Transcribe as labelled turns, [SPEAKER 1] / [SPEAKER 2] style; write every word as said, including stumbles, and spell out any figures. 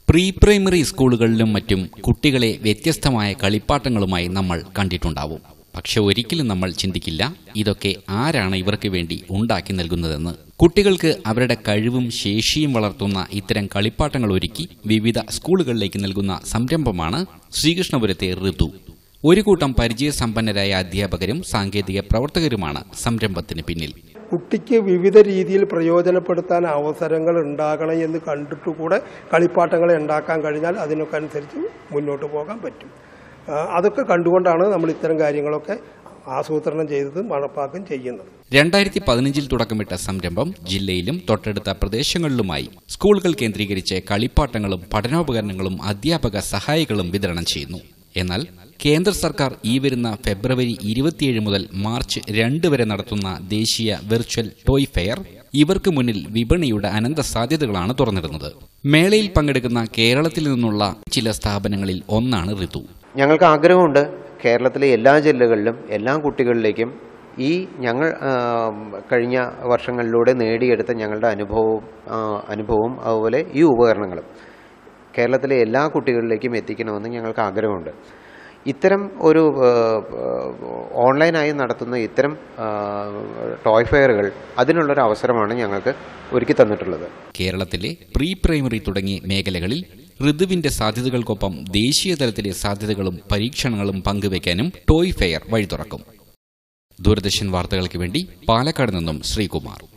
[SPEAKER 1] Pre primary സ്കൂളുകളിലും മറ്റും കുട്ടികളെ വ്യത്യസ്തമായ കളിപ്പാട്ടങ്ങളുമായി നമ്മൾ കണ്ടിട്ടുണ്ടാവും. പക്ഷെ ഒരിക്കലും നമ്മൾ ചിന്തിക്കില്ല ഇതൊക്കെ ആരാണ് ഇവർക്ക് വേണ്ടി ഉണ്ടാക്കി നൽകുന്നതെന്ന്. കുട്ടികൾക്ക് അവരുടെ കഴിവും ശേഷിയും വളർത്തുന്ന ഇത്തരം കളിപ്പാട്ടങ്ങൾ ഒരുക്കി വിവിധ സ്കൂളുകളിലേക്ക് നൽകുന്ന സംരംഭമാണ് ശ്രീകൃഷ്ണപുരത്തെ ഋതു. ഒരു കൂട്ടം പരിചയസമ്പന്നരായ അധ്യാപകരും സാങ്കേതിക പ്രവർത്തകരുമാണ് സംരംഭത്തിന് പിന്നിൽ.
[SPEAKER 2] കുട്ടിക്ക് വിവിധ രീതിയിൽ പ്രയോജനപ്പെടുത്താൻ അവസരങ്ങൾ ഉണ്ടാകണം എന്ന് കണ്ടിട്ടുകൂടെ കളിപ്പാട്ടങ്ങളെ ഉണ്ടാക്കാൻ കഴിഞ്ഞാൽ അതിനൊക്കെ അനുസരിച്ച് മുന്നോട്ട് പോകാൻ പറ്റും. അതൊക്കെ കണ്ടുകൊണ്ടാണ് നമ്മൾ ഇത്തരം കാര്യങ്ങളൊക്കെ ആസൂത്രണം ചെയ്തത് നടപ്പാക്കുകയും ചെയ്യുന്നത്.
[SPEAKER 1] രണ്ടായിരത്തി പതിനഞ്ചിൽ തുടക്കമിട്ട സംരംഭം ജില്ലയിലും തൊട്ടടുത്ത പ്രദേശങ്ങളിലുമായി സ്കൂളുകൾ കേന്ദ്രീകരിച്ച് കളിപ്പാട്ടങ്ങളും പഠനോപകരണങ്ങളും അധ്യാപക സഹായികളും വിതരണം ചെയ്യുന്നു. എന്നാൽ കേന്ദ്ര സർക്കാർ ഈ വരുന്ന ഫെബ്രുവരി ഇരുപത്തിയേഴ് മുതൽ മാർച്ച് രണ്ട് വരെ നടത്തുന്ന ദേശീയ വെർച്വൽ ടോയ് ഫെയർ ഇവർക്ക് മുന്നിൽ വിപണിയുടെ അനന്ത സാധ്യതകളാണ് തുറന്നിടുന്നത്. മേളയിൽ പങ്കെടുക്കുന്ന കേരളത്തിൽ നിന്നുള്ള ചില സ്ഥാപനങ്ങളിൽ ഒന്നാണ് ഋതു.
[SPEAKER 3] ഞങ്ങൾക്ക് ആഗ്രഹമുണ്ട് കേരളത്തിലെ എല്ലാ ജില്ലകളിലും എല്ലാ കുട്ടികളിലേക്കും ഈ ഞങ്ങൾ കഴിഞ്ഞ വർഷങ്ങളിലൂടെ നേടിയെടുത്ത ഞങ്ങളുടെ അനുഭവവും അനുഭവവും അതുപോലെ ഈ ഉപകരണങ്ങളും കേരളത്തിലെ എല്ലാ കുട്ടികളിലേക്കും എത്തിക്കണമെന്ന് ഞങ്ങൾക്ക് ആഗ്രഹമുണ്ട്. ഇത്തരം ഒരു ഓൺലൈനായി നടത്തുന്ന ഇത്തരം ടോയ് ഫെയറുകൾ അതിനുള്ളൊരു അവസരമാണ് ഞങ്ങൾക്ക് ഒരുക്കി തന്നിട്ടുള്ളത്.
[SPEAKER 1] കേരളത്തിലെ പ്രീ പ്രൈമറി തുടങ്ങിയ മേഖലകളിൽ ഋതുവിന്റെ സാധ്യതകൾക്കൊപ്പം ദേശീയ തലത്തിലെ സാധ്യതകളും പരീക്ഷണങ്ങളും പങ്കുവയ്ക്കാനും ടോയ് ഫെയർ വഴി തുറക്കും. ദൂരദർശൻ വാർത്തകൾക്ക് വേണ്ടി പാലക്കാട് നിന്നും ശ്രീകുമാർ.